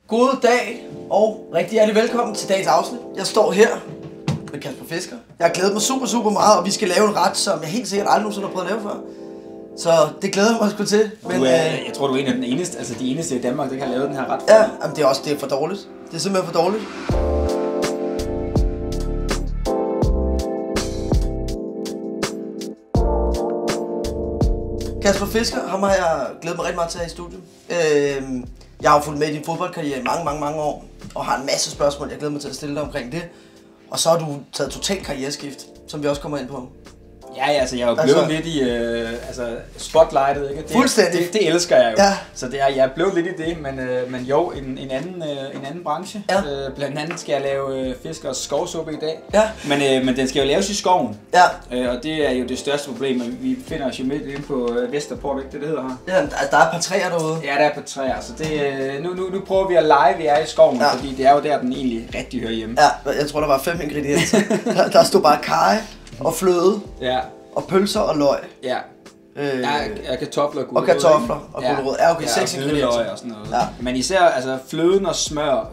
God dag og rigtig hjertelig velkommen til dagens afsnit. Jeg står her med Kasper Fisker. Jeg har glædet mig super meget, og vi skal lave en ret, som jeg helt sikkert aldrig nogensinde har prøvet at lave før. Så det glæder jeg mig sgu til. Men, jeg tror, du er en af de eneste i Danmark, der kan lave den her ret. Ja, jamen, det er for dårligt. Det er simpelthen for dårligt. Kasper Fisker, ham har jeg glædet mig rigtig meget til her i studiet. Jeg har jo fulgt med i din fodboldkarriere i mange år, og har en masse spørgsmål, jeg glæder mig til at stille dig omkring det. Og så har du taget totalt karriereskift, som vi også kommer ind på. Ja, altså jeg er jo blevet lidt i spotlightet, ikke? Fuldstændig. Det elsker jeg jo. Ja. Så jeg er blevet lidt i det, men jo, en anden branche. Ja. Blandt andet skal jeg lave fiskers skovsuppe i dag. Ja. Men den skal jo laves i skoven. Ja. Og det er jo det største problem. Vi befinder os jo midt inde på Vesterport, ikke det hedder her? Ja, der er et par træer derude. Ja, der er et par træer. Så nu prøver vi at lege, vi er i skoven, ja. Fordi det er jo der, den egentlig rigtig hører hjemme. Ja, jeg tror, der var 5 ingredienser. der stod bare karry og fløde. Ja. Og pølser og løg. Ja. Ja, kartofler og gulerod. Og kartofler og gulerod. Ja, okay, 6 ingredienser. Og sådan noget. Ja. Men især altså fløden og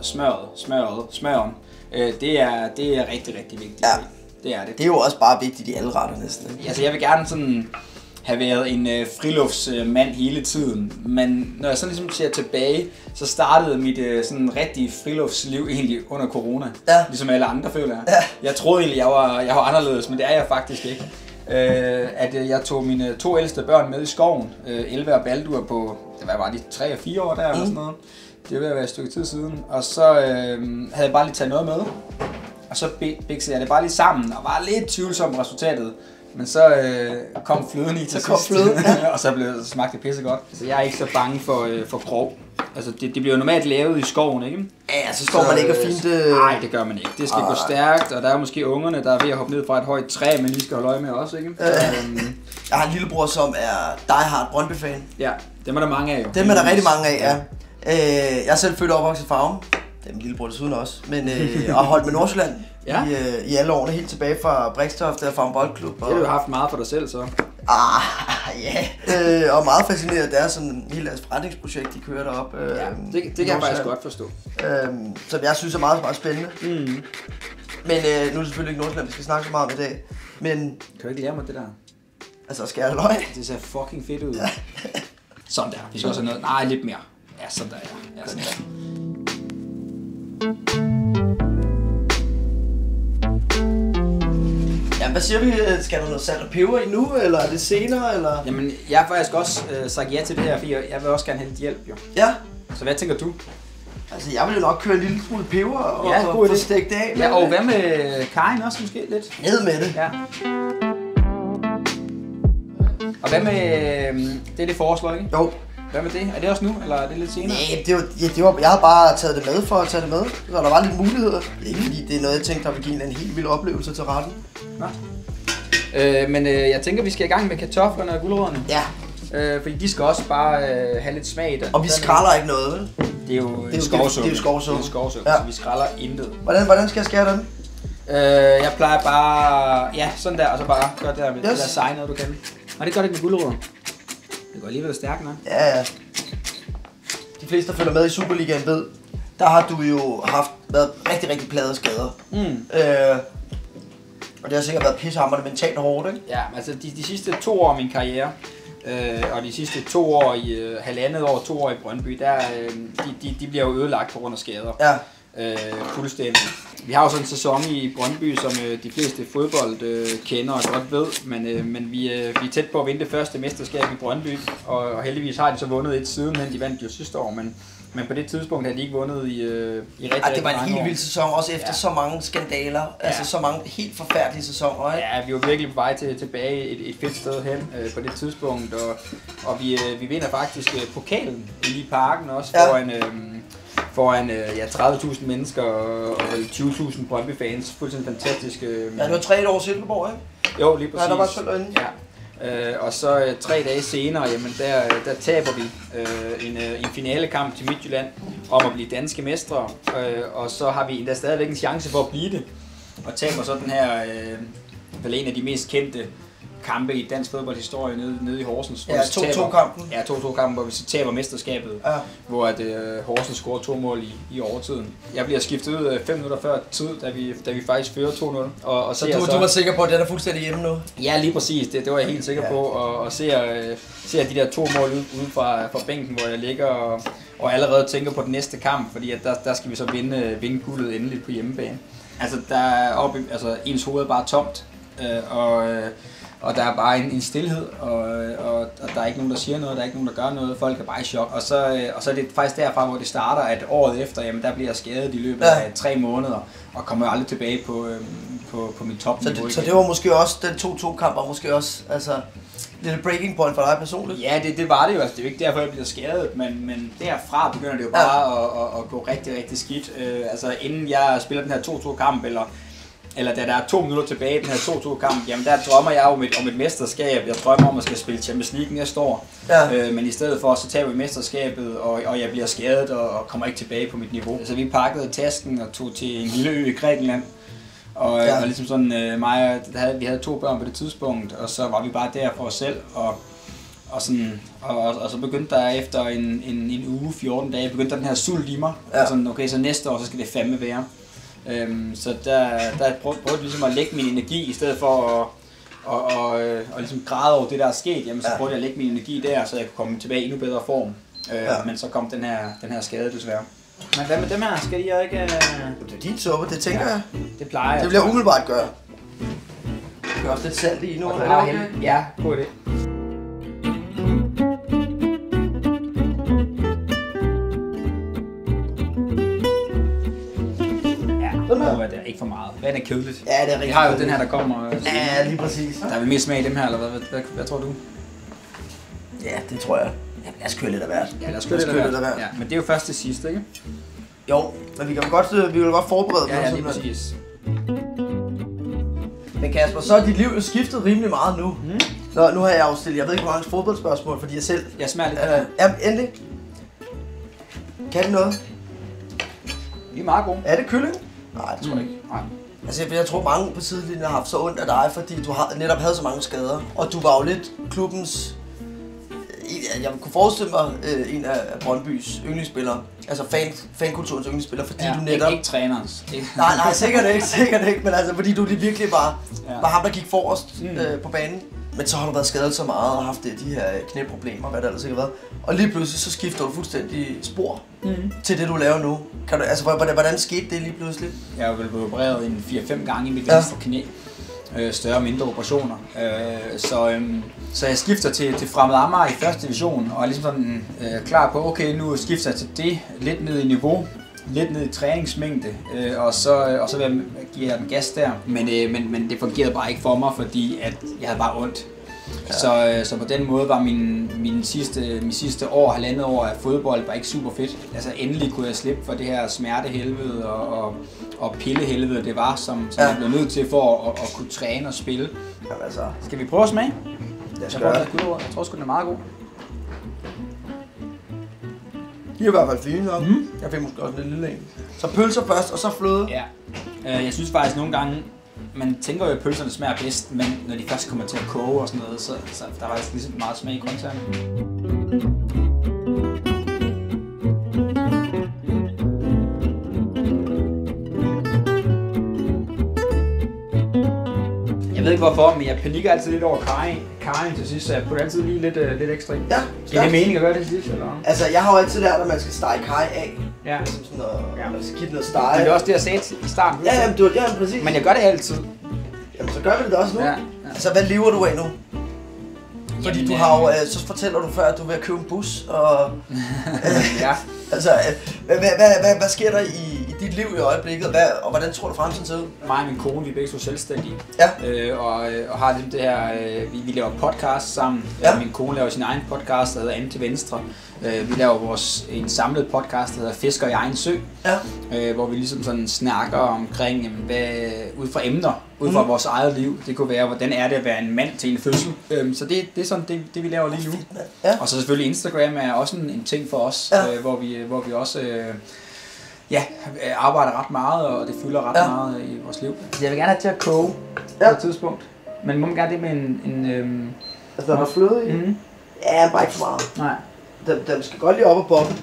smøren, det er rigtig vigtigt. Ja. Det er det. Det er jo også bare vigtigt i alle retter næsten. Ikke? Altså jeg vil gerne sådan have været en friluftsmand hele tiden, men når jeg sådan ligesom ser tilbage, så startede mit sådan rigtige friluftsliv egentlig under corona. Ja. Ligesom alle andre, føler jeg. Ja. Jeg troede egentlig, jeg var anderledes, men det er jeg faktisk ikke. At jeg tog mine 2 ældste børn med i skoven, Elva og Baldur, på, hvad var de, 3 og 4 år der eller sådan noget. Det var ved at være et stykke tid siden. Og så havde jeg bare lige taget noget med, og så biksede jeg det bare lige sammen, og var lidt tvivlsom resultatet. Men så kom fløden i til sidst, og så blev det smagte pisse godt. Så jeg er ikke så bange for grov. Altså det bliver jo normalt lavet i skoven, ikke? Ja, så står man ikke og fint... Nej, det gør man ikke. Det skal gå stærkt, og der er måske ungerne, der er ved at hoppe ned fra et højt træ, men lige skal holde øje med også, ikke? Jeg har en lillebror, som er diehard Brøndby-fan. Ja, dem er der mange af jo. Dem er der rigtig mange af, ja. Jeg er selv født og opvokset i Farum. Det er min lillebror desuden også. Men og har holdt med Nordsjælland i alle årene, helt tilbage fra Brixtoft og Farum Boldklub. Det har du haft meget for dig selv, så. Ja. Og meget fascineret, det er sådan hele deres forretningsprojekt, de kører derop. Det kan jeg faktisk godt forstå. Som jeg synes er meget spændende. Men nu er det selvfølgelig ikke Nordsjælland, vi skal snakke så meget om i dag. Men... Kan du ikke lære mig det der? Altså, skal jeg løg? Det ser fucking fedt ud. Ja. Sådan der. Vi skal også have noget. Nej, lidt mere. Ja, sådan der, ja. Sådan der. Jamen, hvad siger vi? Skal der noget salt og peber i nu, eller er det senere, eller? Jamen, jeg har faktisk også sagt ja til det her, fordi jeg vil også gerne have lidt hjælp, jo. Ja. Så hvad tænker du? Altså, jeg vil jo nok køre en lille smule peber og få stegt af. Ja, og hvad med karryen også måske lidt? Ned med det. Ja. Og hvad med det foreslår, ikke? Jo. Hvad med det? Er det også nu, eller er det lidt senere? Nej, jeg har bare taget det med for at tage det med. Så der var lidt muligheder. Ikke fordi det er noget, jeg tænkte, der vil give en helt vild oplevelse til retten. Nå. Men jeg tænker, vi skal i gang med kartoflerne og gulerødderne. Ja. Fordi de skal også bare have lidt smag i det. Og vi skræller ikke noget, vel? Det er jo skovsuppe. Det er skovsuppe. Ja. Så vi skræller intet. Hvordan skal jeg skære den? Jeg plejer bare... Ja, sådan der, og så bare gør det der med det der seje noget, du kan. Og det gør det ikke med gulerødder. Det går alligevel stærkt nok. Ja. De fleste, der følger med i Superligaen, ved, der har du jo været rigtig plade skader. Og det har sikkert været pissehammerende mentalt hårdt, ikke? Ja, altså de sidste 2 år af min karriere, og de sidste 2 år i halvandet år, 2 år i Brøndby, der, de bliver jo ødelagt på grund af skader. Ja. Fuldstændig. Vi har jo sådan en sæson i Brøndby, som de fleste fodbold kender og godt ved, men vi er tæt på at vinde det første mesterskab i Brøndby, og heldigvis har de så vundet et sidenhen. De vandt jo sidste år, men på det tidspunkt havde de ikke vundet i rigtig mange år. Det var en helt vild sæson, også efter så mange skandaler, altså så mange helt forfærdelige sæsoner, ikke? Ja, vi var virkelig på vej tilbage et fedt sted hen på det tidspunkt, og vi vinder faktisk pokalen i parken også foran 30.000 mennesker og 20.000 Brøndby-fans. Fuldstændig fantastisk. Ja, det var 3 år Silkeborg, ikke? Jo, lige præcis. Ja, der var selv inde. Ja. Og så 3 dage senere, jamen der taber vi en finalekamp til Midtjylland om at blive danske mestre, og så har vi endda stadigvæk en chance for at blive det, og taber så den her, vel en af de mest kendte kampe i dansk fodboldhistorie nede i Horsens. Ja, 2-2-kampen. Ja, 2-2-kampen, hvor vi så taber mesterskabet, hvor Horsens scorer 2 mål i overtiden. Jeg bliver skiftet ud 5 minutter før tid, da vi faktisk fører 2-0. Og så du var sikker på, at den er fuldstændig hjemme nu? Ja, lige præcis. Det var jeg helt sikker på. Og ser de der 2 mål ude fra bænken, hvor jeg ligger og allerede tænker på den næste kamp, fordi at der skal vi så vinde guldet endeligt på hjemmebane. Altså ens hoved er bare tomt, og der er bare en stilhed, og der er ikke nogen, der siger noget, der er ikke nogen, der gør noget, folk er bare i chok. Og så er det faktisk derfra, hvor det starter, at året efter, jamen der bliver jeg skadet i løbet af 3 måneder, og kommer aldrig tilbage på min topniveau. Så det var måske også, den 2-2-kamp var måske også, altså lidt breaking point for dig personligt? Ja, det var det jo. Altså, det er jo ikke derfor, jeg bliver skadet, men derfra begynder det jo bare at gå rigtig, rigtig skidt. Altså inden jeg spiller den her 2-2-kamp, eller da der er 2 minutter tilbage i den her 2-2-kamp, jamen der drømmer jeg om et mesterskab. Jeg drømmer om at skal spille Champions League næste år. Men i stedet for, så tager vi mesterskabet, og jeg bliver skadet og kommer ikke tilbage på mit niveau. Så vi pakkede tasken og tog til en lille ø i Grækenland. Og ligesom sådan vi havde 2 børn på det tidspunkt, og så var vi bare der for os selv, og så begyndte der efter en uge, 14 dage, begyndte den her sult i mig. Og sådan, okay, så næste år, så skal det fandme være. Så der prøvede jeg ligesom at lægge min energi, i stedet for at ligesom græde over det, der er sket, jamen så prøvede jeg at lægge min energi der, så jeg kunne komme tilbage i endnu bedre form. Men så kom den her skade desværre. Men hvad med dem her? Skal de jo ikke... Det er din suppe, det tænker jeg. Det plejer jeg. Det vil jeg umiddelbart gøre. Jeg gør også lidt salt i nu. Ja, god idé. Det er ikke for meget. Vand er kedeligt. Ja, det er rigtig. Vi har jo den her, der kommer. Ja, lige præcis. Der er vel mere smag i dem her, eller hvad tror du? Ja, det tror jeg. Ja, lad os køre lidt af hvert. Ja, lad os køre lidt af hvert. Ja, men det er jo først til sidst, ikke? Jo, men vi kan godt forberede ja, lige præcis. Men Kasper, så er dit liv jo skiftet rimelig meget nu. Nu har jeg jo stillet, jeg ved ikke hvor mange fodboldspørgsmål, fordi jeg selv... Jeg smager lidt. Ja, endelig. Kan det noget? Vi er meget gode. Er det kylling? Nej, det tror jeg ikke. Nej. Altså, jeg tror mange på sidelinjen har haft så ondt af dig, fordi du netop havde så mange skader. Og du var jo lidt klubbens... Jeg kunne forestille mig en af Brøndbys yndlingsspillere. Altså fankulturens yndlingsspiller, fordi du netop... Ikke trænerens. Nej, sikkert ikke, men altså fordi du virkelig var ham, der gik forrest på banen. Men så har du været skadet så meget og haft de her knæproblemer, hvad der ellers ikke har været. Og lige pludselig så skifter du fuldstændig spor til det, du laver nu. Hvordan skete det lige pludselig? Jeg er vel blevet opereret en 4-5 gange i mit venstre knæ. Større og mindre operationer. Så jeg skifter til Fremad Amager i første division, og er ligesom sådan klar på, okay, nu skifter jeg til det, lidt ned i niveau, lidt ned i træningsmængde, og så giver jeg den gas der. Men det fungerede bare ikke for mig, fordi at jeg havde bare ondt. Ja. Så på den måde var min sidste år, 1,5 år af fodbold var ikke super fedt. Altså endelig kunne jeg slippe for det her smertehelvede og pillehelvede, det var, som jeg blev nødt til for at kunne træne og spille. Jamen, altså. Skal vi prøve at smage? Jeg tror sgu den er meget god. De er i hvert fald fine nok. Jeg fik måske også en lille en. Så pølser først, og så fløde. Ja. Jeg synes faktisk nogle gange, man tænker jo, at pølserne smager bedst, men når de først kommer til at koge og sådan noget, så der er faktisk ligesom meget smag i grøntsagerne. Jeg ved ikke hvorfor, men jeg panikker altid lidt over karring til sidst, så jeg putter altid lige lidt ekstra i. Ja, er det meningen at gøre det til sidst, eller? Altså, jeg har jo altid lært, at man skal stege kaj af. Ja. Ligesom sådan noget, man skal give den noget stege. Det er også det, jeg sagde i starten. Ja, præcis. Men jeg gør det altid. Jamen, så gør vi det også nu. Ja. Altså, hvad lever du af nu? Fordi du har jo, så fortæller du før, at du vil købe en bus, og... ja. Altså, hvad sker der i dit liv i øjeblikket, og hvordan tror du fremtiden ser ud? Mig og min kone, vi er begge så selvstændige, og har lidt det her, vi laver podcast sammen. Min kone laver sin egen podcast, der hedder Anden til Venstre. Vi laver en samlet podcast, der hedder Fisker i egen sø, hvor vi ligesom sådan snakker omkring, ud fra emner, ud fra vores eget liv. Det kunne være, hvordan er det at være en mand til en fødsel. Så det er sådan det vi laver lige nu. Og så selvfølgelig Instagram er også en ting for os, hvor vi også arbejder ret meget, og det fylder ret meget i vores liv. Så jeg vil gerne have til at koge på et tidspunkt. Men må man gerne det med en Altså, der er fløde i? Mm-hmm. Ja, bare ikke for meget. Nej. Den skal godt lige op og boble.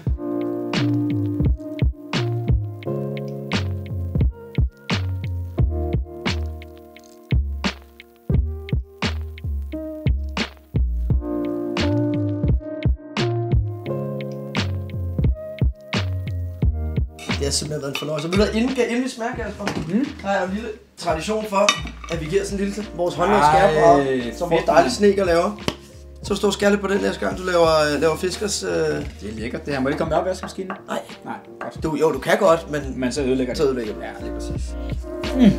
Det har simpelthen været en fornøjelse. Inden vi smager, Kasper, har jeg en lille tradition for, at vi giver sådan en lille vores håndlagsskærp, som vores dejlige sneker laver. Så stå skærle på den næste gang, du laver fiskers... Det er lækkert det her. Må det komme op i vaskemaskinen? Nej. Nej, godt. Du kan godt, men så ødelægger det. Ja, lige præcis. Den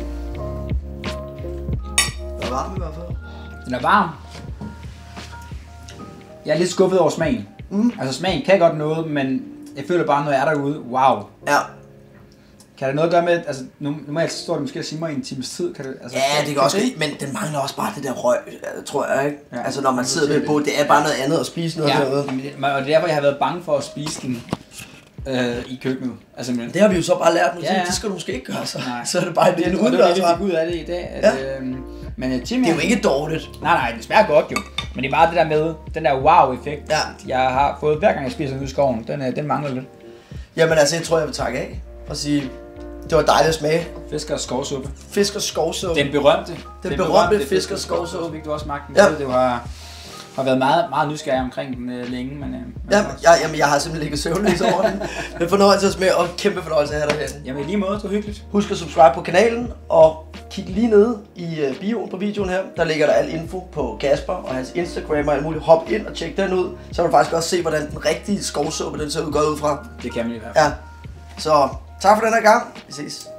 er varm i hvert fald. Den er varm. Jeg er lidt skuffet over smagen. Altså smagen kan godt noget, men jeg føler bare, når jeg er derude, wow. Ja. Kan det noget at gøre med, altså nu må jeg stå det måske og sige mig i en times tid, kan det, altså, ja, det kan også ske, men den mangler også bare det der røg, tror jeg, ikke? Ja, altså når man sidder ved et bord, det er bare noget andet at spise noget derude. Og det er derfor, jeg har været bange for at spise den i køkkenet. Altså, men det har vi jo så bare lært nu, det skal du måske ikke gøre, så er det bare det, uden der fik ud af det i dag. At, men det er jo ikke dårligt. Nej, det smager godt jo. Men det er bare det der med, den der wow-effekt, jeg har fået hver gang jeg spiser den ud i skoven, den mangler lidt. Jamen altså, jeg tror, jeg vil takke af og sige, det var dejligt at smage. Fiskers skovsuppe. Fiskers skovsuppe. Den berømte Fiskers skovsuppe. Du også smagt den. Ja. Det har været meget nysgerrig omkring den længe, men jeg har simpelthen ligget søvnløs over den. Det er fornøjelse at smage, og kæmpe fornøjelse at have dig herinde. Jamen i lige måde, det var hyggeligt. Husk at subscribe på kanalen, og kig lige nede i bioen på videoen her. Der ligger der al info på Kasper og hans Instagram og alt muligt. Hop ind og tjek den ud, så kan du faktisk også se, hvordan den rigtige skovsuppe den ser ud godt ud fra. Det kan man i hvert fald. Ja, så tak for den her gang. Vi ses.